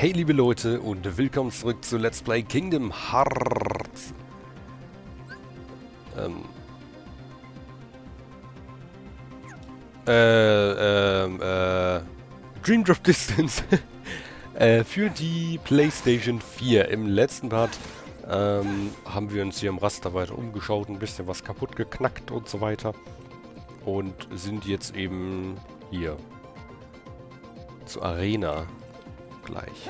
Hey liebe Leute und willkommen zurück zu Let's Play Kingdom Hearts. Dream Drop Distance für die PlayStation 4. Im letzten Part haben wir uns hier im Raster weiter umgeschaut, ein bisschen was kaputt geknackt und so weiter. Und sind jetzt eben hier zur Arena gleich.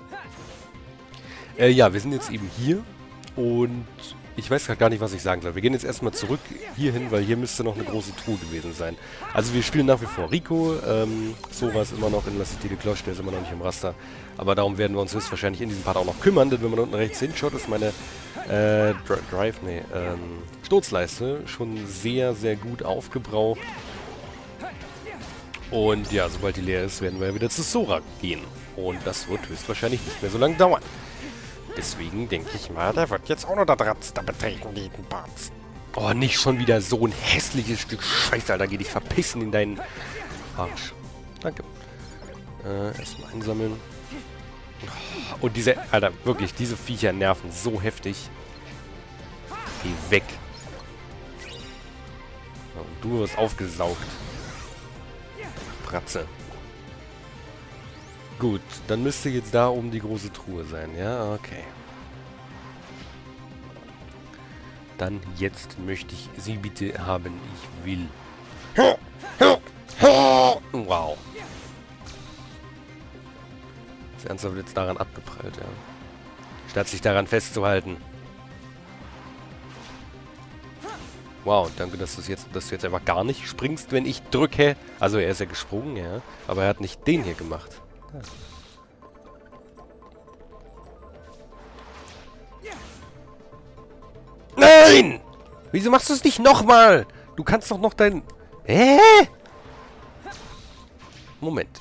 Ja, wir sind jetzt eben hier und ich weiß gar nicht, was ich sagen soll. Wir gehen jetzt erstmal zurück hierhin, weil hier müsste noch eine große Truhe gewesen sein. Also wir spielen nach wie vor Rico. Sora ist immer noch in La Cité de Cloche, der ist immer noch nicht im Raster. Aber darum werden wir uns höchstwahrscheinlich in diesem Part auch noch kümmern, denn wenn man unten rechts hinschaut, ist meine Sturzleiste schon sehr, sehr gut aufgebraucht. Und ja, sobald die leer ist, werden wir wieder zu Sora gehen. Und das wird höchstwahrscheinlich nicht mehr so lange dauern. Deswegen denke ich mal, der wird jetzt auch noch das Raster betreten, jeden Part. Oh, nicht schon wieder so ein hässliches Stück Scheiße, Alter. Geh dich verpissen in deinen Arsch. Danke. Erstmal einsammeln. Und diese, Alter, wirklich, diese Viecher nerven so heftig. Geh weg. Und du wirst aufgesaugt. Bratze. Gut, dann müsste jetzt da oben die große Truhe sein, ja? Okay. Dann jetzt möchte ich sie bitte haben. Ich will. Wow. Das Ernsthaft wird jetzt daran abgeprallt, ja. Statt sich daran festzuhalten. Wow, danke, dass du jetzt einfach gar nicht springst, wenn ich drücke. Also er ist ja gesprungen, ja. Aber er hat nicht den hier gemacht. Ja. Nein! Wieso machst du es nicht nochmal? Du kannst doch noch dein... Hä? Moment.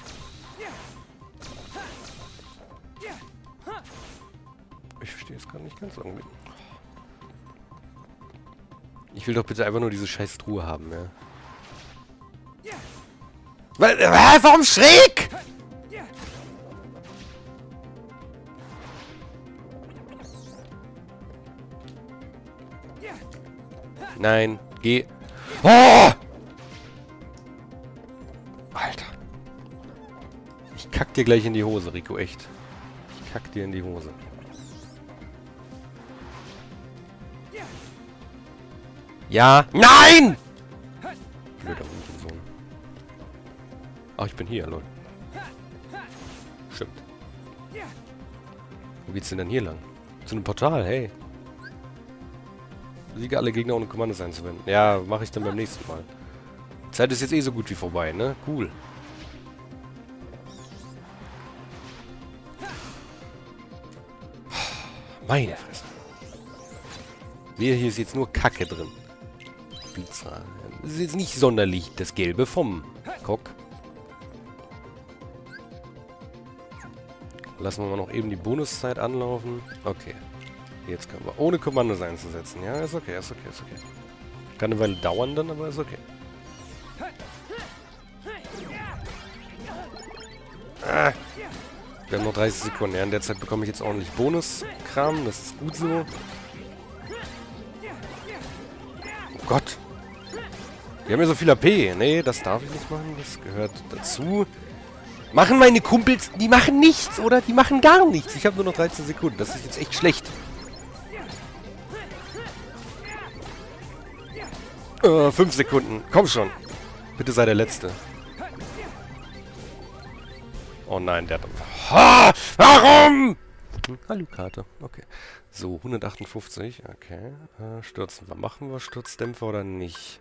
Ich verstehe es gar nicht ganz irgendwie. Ich will doch bitte einfach nur diese scheiß Truhe haben, ja. Warum schräg? Nein, geh. Oh! Alter. Ich kack dir gleich in die Hose, Rico, echt. Ich kack dir in die Hose. Ja. Nein! Blöder Hurensohn. Ach, ich bin hier, lol. Stimmt. Wo geht's denn dann hier lang? Zu einem Portal, hey. Siege alle Gegner ohne Kommandos einzuwenden. Ja, mache ich dann beim nächsten Mal. Die Zeit ist jetzt eh so gut wie vorbei, ne? Cool. Meine Fresse. Hier ist jetzt nur Kacke drin. Pizza. Das ist jetzt nicht sonderlich das Gelbe vom Kock. Lassen wir mal noch eben die Bonuszeit anlaufen. Okay. Jetzt können wir ohne Kommandos einzusetzen. Ja, ist okay, ist okay, ist okay. Kann eine Weile dauern dann, aber ist okay. Ah. Wir haben noch 30 Sekunden. Ja, in der Zeit bekomme ich jetzt ordentlich Bonuskram. Das ist gut so. Oh Gott. Die haben ja so viel AP. Nee, das darf ich nicht machen. Das gehört dazu. Machen meine Kumpels... Die machen nichts, oder? Die machen gar nichts. Ich habe nur noch 13 Sekunden. Das ist jetzt echt schlecht. 5 Sekunden. Komm schon. Bitte sei der Letzte. Oh nein, der... Ha! Warum? Hallo, Karte. Okay. So, 158. Okay. Stürzen. Was machen wir? Sturzdämpfer oder nicht?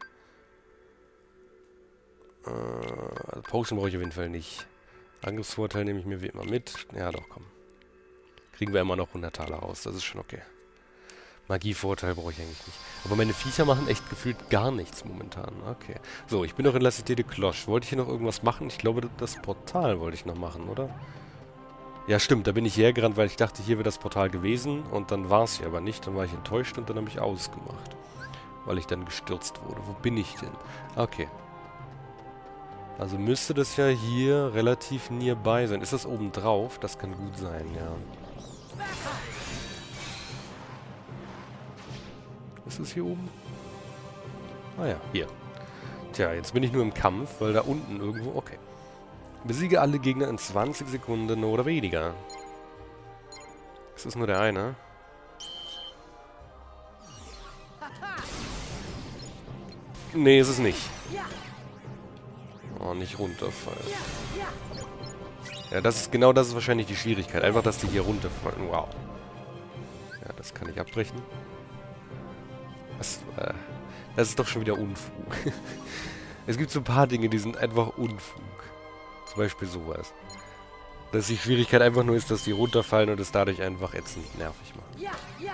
Potion brauche ich auf jeden Fall nicht. Angriffsvorteil nehme ich mir wie immer mit. Ja, doch, komm. Kriegen wir immer noch 100 Taler raus. Das ist schon okay. Magievorteil brauche ich eigentlich nicht. Aber meine Viecher machen echt gefühlt gar nichts momentan. Okay. So, ich bin noch in La Cité de Cloche. Wollte ich hier noch irgendwas machen? Ich glaube, das Portal wollte ich noch machen, oder? Ja, stimmt. Da bin ich hergerannt, weil ich dachte, hier wäre das Portal gewesen. Und dann war es hier aber nicht. Dann war ich enttäuscht und dann habe ich ausgemacht. Weil ich dann gestürzt wurde. Wo bin ich denn? Okay. Also müsste das ja hier relativ nearby sein. Ist das oben drauf? Das kann gut sein, ja. Ist es hier oben? Ah ja, hier. Tja, jetzt bin ich nur im Kampf, weil da unten irgendwo... Okay. Besiege alle Gegner in 20 Sekunden oder weniger. Ist das nur der eine? Nee, ist es nicht. Oh, nicht runterfallen. Ja, das ist wahrscheinlich die Schwierigkeit. Einfach, dass die hier runterfallen. Wow. Ja, das kann ich abbrechen. Das ist doch schon wieder Unfug. Es gibt so ein paar Dinge, die sind einfach Unfug. Zum Beispiel sowas. Dass die Schwierigkeit einfach nur ist, dass die runterfallen und es dadurch einfach ätzend nervig macht.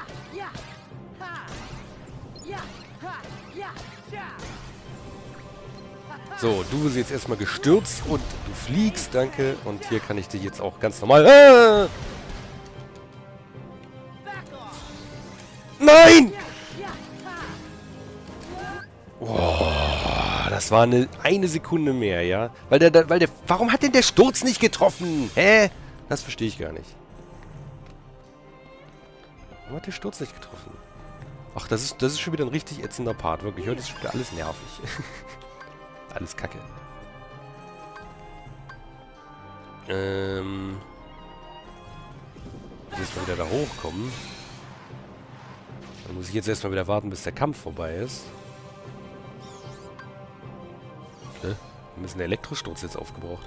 So, du bist jetzt erstmal gestürzt und du fliegst, danke. Und hier kann ich dich jetzt auch ganz normal... Ah! Nein! Oh, das war eine Sekunde mehr, ja? Warum hat denn der Sturz nicht getroffen? Hä? Das verstehe ich gar nicht. Warum hat der Sturz nicht getroffen? Ach, das ist schon wieder ein richtig ätzender Part, wirklich. Heute ist schon wieder alles nervig. Alles Kacke. Jetzt mal wieder da hochkommen. Dann muss ich jetzt erstmal wieder warten, bis der Kampf vorbei ist. Warum ist ein Elektrosturz jetzt aufgebraucht?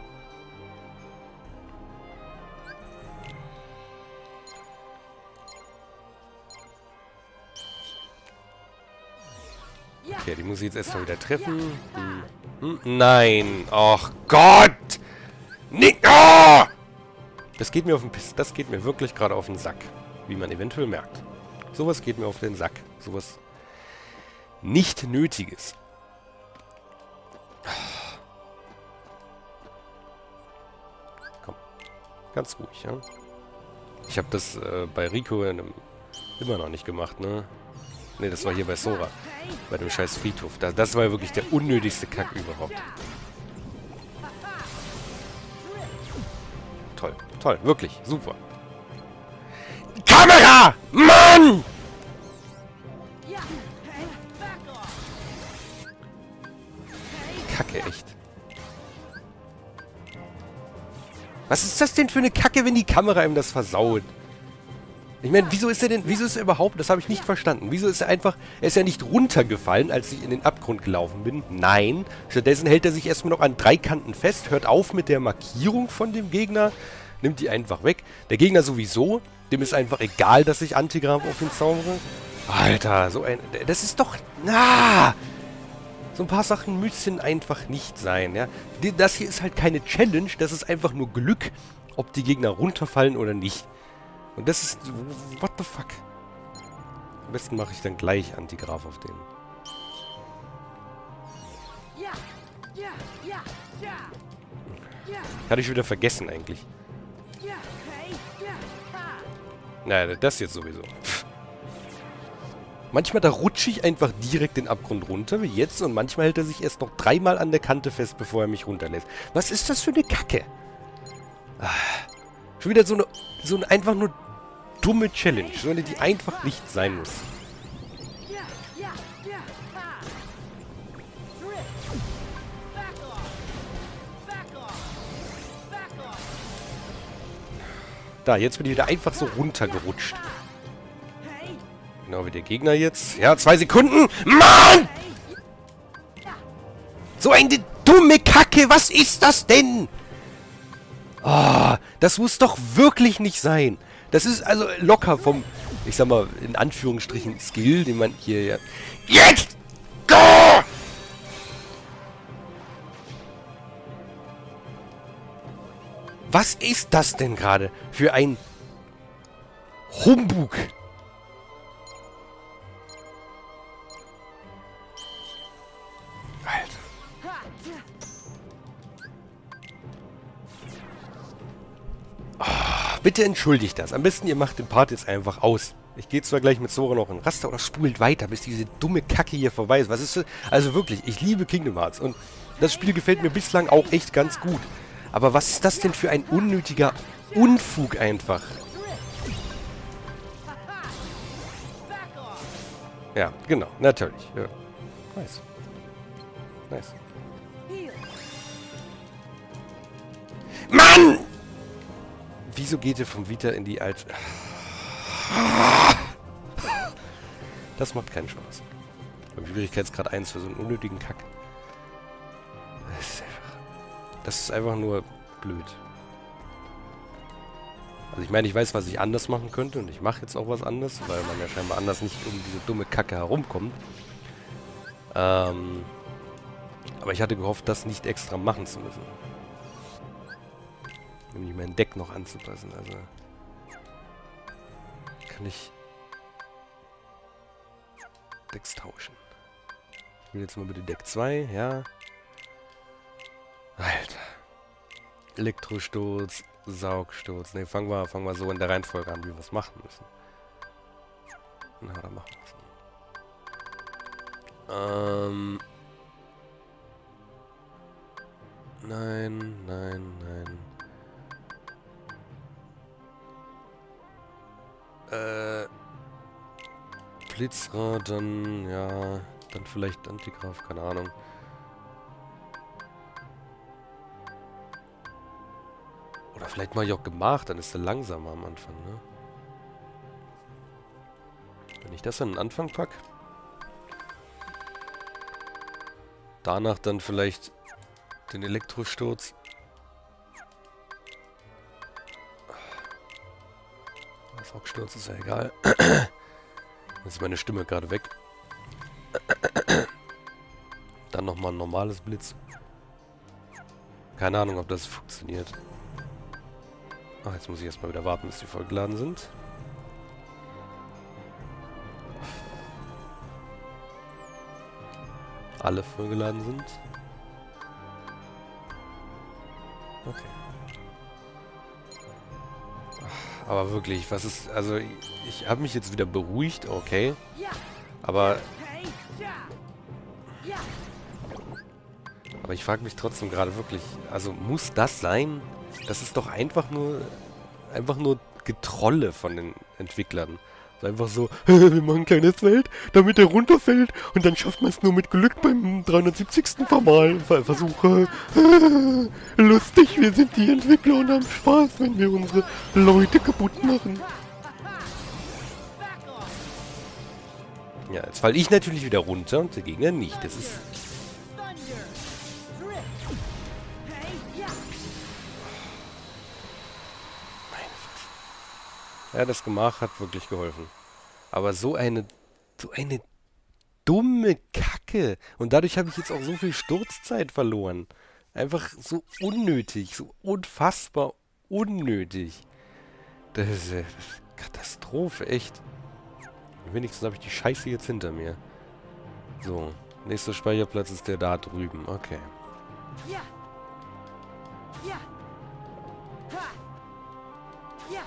Okay, die muss ich jetzt erstmal wieder treffen. Nein! Ach Gott! Nee! Oh! Das geht mir auf den Piss. Das geht mir wirklich gerade auf den Sack. Wie man eventuell merkt. Sowas geht mir auf den Sack. Sowas nicht Nötiges. Komm. Ganz ruhig, ja? Ich habe das bei Rico immer noch nicht gemacht, ne? Ne, das war hier bei Sora. Bei dem scheiß Friedhof. Das war ja wirklich der unnötigste Kack überhaupt. Toll, toll, wirklich, super. Kamera! Mann! Kacke, echt. Was ist das denn für eine Kacke, wenn die Kamera ihm das versaut? Ich meine, wieso ist er überhaupt, das habe ich nicht verstanden. Wieso ist er einfach, er ist ja nicht runtergefallen, als ich in den Abgrund gelaufen bin. Nein, stattdessen hält er sich erstmal noch an 3 Kanten fest, hört auf mit der Markierung von dem Gegner, nimmt die einfach weg. Der Gegner sowieso, dem ist einfach egal, dass ich Antigraf auf ihn zaubere. Alter, das ist doch, so ein paar Sachen müssen einfach nicht sein, ja. Das hier ist halt keine Challenge, das ist einfach nur Glück, ob die Gegner runterfallen oder nicht. Und das ist... What the fuck? Am besten mache ich dann gleich Antigraf auf den. Hatte ich wieder vergessen eigentlich. Naja, das jetzt sowieso. Manchmal da rutsche ich einfach direkt den Abgrund runter, wie jetzt. Und manchmal hält er sich erst noch 3-mal an der Kante fest, bevor er mich runterlässt. Was ist das für eine Kacke? Schon wieder so eine einfach nur dumme Challenge, so eine, die einfach nicht sein muss. Da, jetzt bin ich wieder einfach so runtergerutscht. Genau wie der Gegner jetzt. Ja, 2 Sekunden. Mann! So eine dumme Kacke, was ist das denn? Ah, das muss doch wirklich nicht sein. Das ist also locker vom, ich sag mal, in Anführungsstrichen Skill, den man hier ja... Jetzt! Go! Was ist das denn gerade für ein Humbug? Alter. Bitte entschuldigt das. Am besten ihr macht den Part jetzt einfach aus. Ich gehe zwar gleich mit Sora noch in Raster oder spult weiter, bis diese dumme Kacke hier vorbei ist. Was ist das? Also wirklich, ich liebe Kingdom Hearts und Das Spiel gefällt mir bislang auch echt ganz gut. Aber was ist das denn für ein unnötiger Unfug einfach? Ja, genau, natürlich. Ja. Nice. Nice. Mann! Wieso geht ihr vom Vita in die alte... Das macht keinen Spaß. Beim Schwierigkeitsgrad 1 für so einen unnötigen Kack. Das ist einfach nur blöd. Also ich meine, ich weiß, was ich anders machen könnte und ich mache jetzt auch was anderes, weil man ja scheinbar anders nicht um diese dumme Kacke herumkommt. Aber ich hatte gehofft, das nicht extra machen zu müssen. Nämlich mein Deck noch anzupassen, also... Kann ich... Decks tauschen. Ich will jetzt mal bitte Deck 2, ja. Alter. Elektrosturz, Saugsturz. Ne, fangen wir so in der Reihenfolge an, wie wir es machen müssen. Na, dann machen wir es. Nein, nein, nein. Blitzrad, dann, ja, dann vielleicht Antigraf, keine Ahnung. Oder vielleicht mache ich auch gemacht, dann ist er langsamer am Anfang, ne? Wenn ich das an den Anfang packe. Danach dann vielleicht den Elektrosturz. Saugsturz ist ja egal. Jetzt ist meine Stimme gerade weg. Dann nochmal ein normales Blitz. Keine Ahnung, ob das funktioniert. Ach, jetzt muss ich erstmal wieder warten, bis die vollgeladen sind. Alle vollgeladen sind. Okay. Aber wirklich, was ist... Also, ich habe mich jetzt wieder beruhigt, okay. Aber ich frage mich trotzdem gerade wirklich... Also, muss das sein? Das ist doch einfach nur Getrolle von den Entwicklern. So einfach so, wir machen ein kleines Feld, damit er runterfällt und dann schafft man es nur mit Glück beim 370. Versuch. Lustig, wir sind die Entwickler und haben Spaß, wenn wir unsere Leute kaputt machen. Ja, jetzt falle ich natürlich wieder runter und der Gegner nicht. Das ist... Ja, das Gemach hat wirklich geholfen. Aber so eine dumme Kacke. Und dadurch habe ich jetzt auch so viel Sturzzeit verloren. Einfach so unnötig, so unfassbar unnötig. Das ist Katastrophe, echt. Wenigstens habe ich die Scheiße jetzt hinter mir. So, nächster Speicherplatz ist der da drüben. Okay. Ja. Ja. Ha. Ja.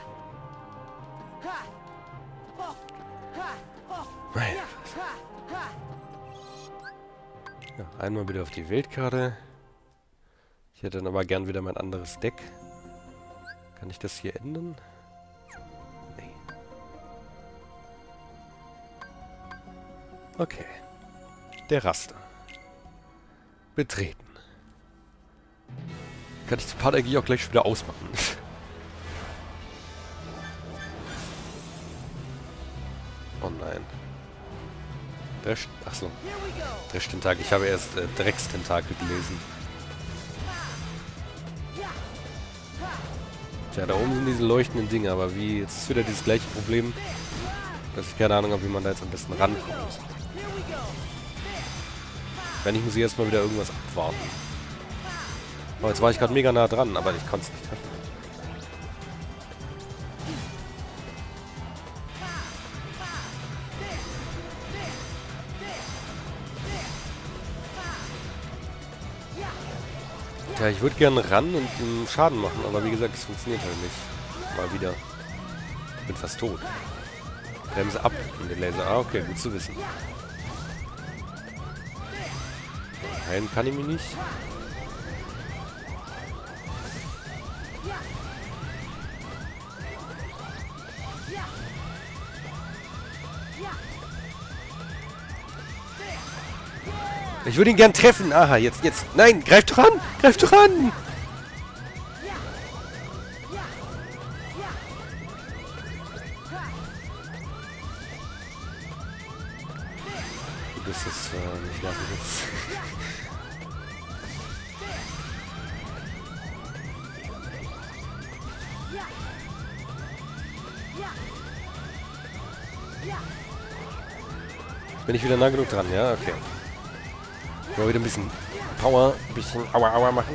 Ja, einmal wieder auf die Weltkarte. Ich hätte dann aber gern wieder mein anderes Deck. Kann ich das hier ändern? Nee. Okay. Der Raster. Betreten. Kann ich die Paardenergie auch gleich wieder ausmachen. Oh nein. Achso. Dresch-Tentakel. Ich habe erst Dreckstentakel gelesen. Tja, da oben sind diese leuchtenden Dinge, aber wie... Jetzt ist wieder dieses gleiche Problem, dass ich keine Ahnung habe, wie man da jetzt am besten rankommt. Wenn ich muss ich erstmal wieder irgendwas abwarten. Oh, jetzt war ich gerade mega nah dran, aber ich konnte es nicht treffen. Ja, ich würde gerne ran und ihm Schaden machen, aber wie gesagt, es funktioniert halt nicht. Mal wieder. Ich bin fast tot. Bremse ab in den Laser. Ah, okay, gut zu wissen. Heilen kann ich mich nicht. Ich würde ihn gern treffen. Aha, jetzt. Nein, greif doch an! Greif doch an! Du bist es nicht nervig jetzt. Bin ich wieder nah genug dran, ja? Okay. Mal wieder ein bisschen Power, ein bisschen Aua machen.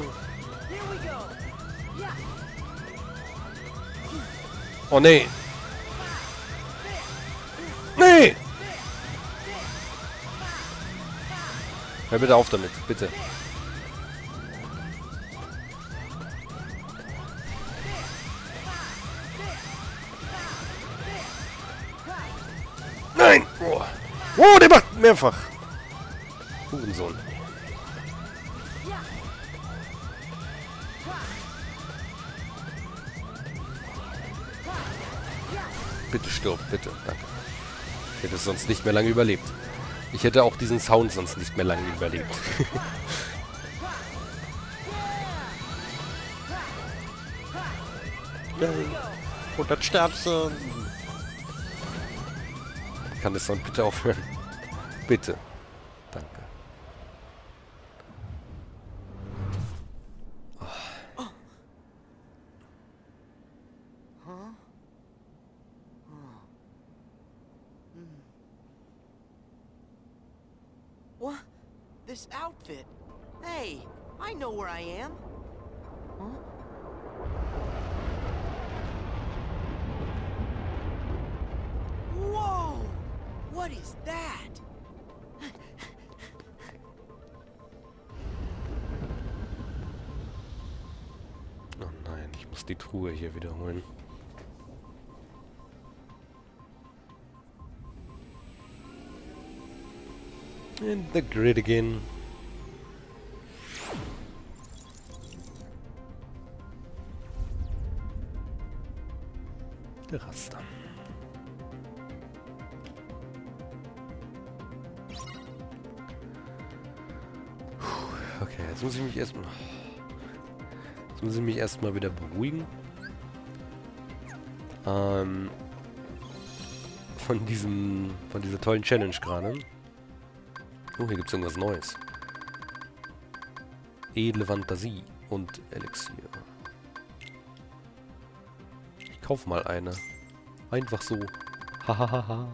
Oh nee! Nee! Hör bitte auf damit, bitte. Nein! Oh, oh, der macht mehrfach. Hurensohn. Bitte stirb, bitte. Danke. Ich hätte es sonst nicht mehr lange überlebt. Ich hätte auch diesen Sound sonst nicht mehr lange überlebt. Nein. 100 Sternchen. Kann das Sound bitte aufhören? Bitte. Danke. What? This outfit? Hey, I know where I am. Huh? Whoa! What is that? Oh nein, ich muss die Truhe hier wiederholen. In the grid again. Der Raster. Okay, jetzt muss ich mich erstmal wieder beruhigen. Von dieser tollen Challenge gerade. Oh, hier gibt es irgendwas Neues. Edle Fantasie und Elixier. Ich kauf mal eine. Einfach so. Hahaha.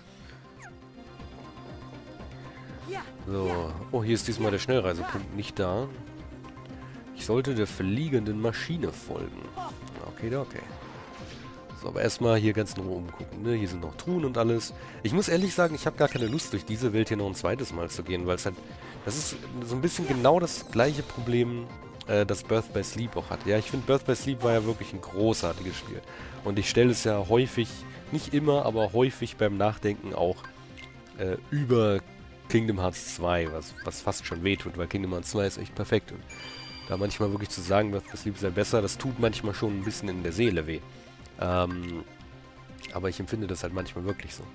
So. Oh, hier ist diesmal der Schnellreisepunkt nicht da. Ich sollte der fliegenden Maschine folgen. Okay, okay. So, aber erstmal hier ganz in Ruhe umgucken. Ne? Hier sind noch Truhen und alles. Ich muss ehrlich sagen, ich habe gar keine Lust, durch diese Welt hier noch ein zweites Mal zu gehen, weil es halt... Das ist so ein bisschen genau das gleiche Problem, das Birth by Sleep auch hat. Ja, ich finde, Birth by Sleep war ja wirklich ein großartiges Spiel. Und ich stelle es ja häufig, nicht immer, aber häufig beim Nachdenken auch über Kingdom Hearts 2, was fast schon wehtut, weil Kingdom Hearts 2 ist echt perfekt. Und da manchmal wirklich zu sagen, Birth by Sleep sei besser, das tut manchmal schon ein bisschen in der Seele weh. Aber ich empfinde das halt manchmal wirklich so.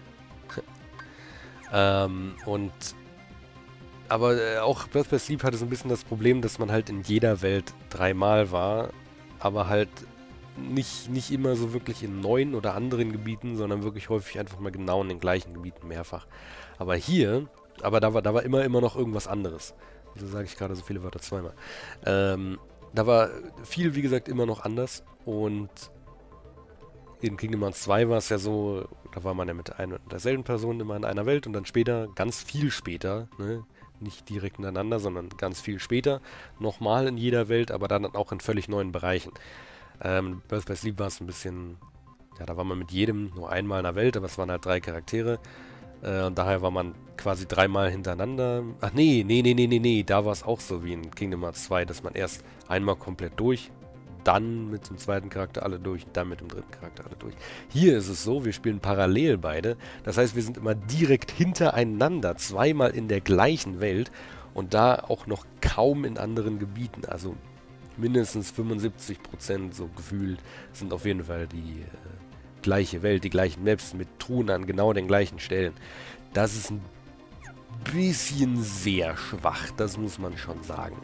Aber auch Birth by Sleep hatte so ein bisschen das Problem, dass man halt in jeder Welt dreimal war, aber halt nicht immer so wirklich in neuen oder anderen Gebieten, sondern wirklich häufig einfach mal genau in den gleichen Gebieten mehrfach. Aber hier, da war immer noch irgendwas anderes. Wieso sage ich gerade so viele Wörter zweimal? Da war viel, wie gesagt, immer noch anders. Und in Kingdom Hearts 2 war es ja so, da war man ja mit einer und derselben Person immer in einer Welt und dann später, ganz viel später, ne, nicht direkt ineinander, sondern ganz viel später, nochmal in jeder Welt, aber dann auch in völlig neuen Bereichen. Birth by Sleep war es ein bisschen, ja, da war man mit jedem nur einmal in der Welt, aber es waren halt 3 Charaktere. Und daher war man quasi 3-mal hintereinander. Ach nee, da war es auch so wie in Kingdom Hearts 2, dass man erst einmal komplett durch, dann mit dem zweiten Charakter alle durch, dann mit dem dritten Charakter alle durch. Hier ist es so, wir spielen parallel beide. Das heißt, wir sind immer direkt hintereinander, 2-mal in der gleichen Welt. Und da auch noch kaum in anderen Gebieten. Also mindestens 75% so gefühlt sind auf jeden Fall die gleiche Welt, die gleichen Maps mit Truhen an genau den gleichen Stellen. Das ist ein bisschen sehr schwach, das muss man schon sagen.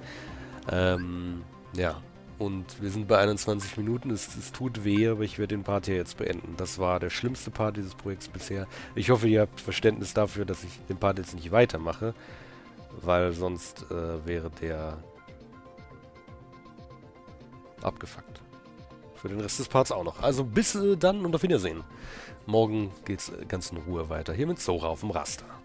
Ja, und wir sind bei 21 Minuten, es tut weh, aber ich werde den Part hier jetzt beenden. Das war der schlimmste Part dieses Projekts bisher. Ich hoffe, ihr habt Verständnis dafür, dass ich den Part jetzt nicht weitermache, weil sonst wäre der abgefuckt. Für den Rest des Parts auch noch. Also bis dann und auf Wiedersehen. Morgen geht's ganz in Ruhe weiter. Hier mit Zora auf dem Raster.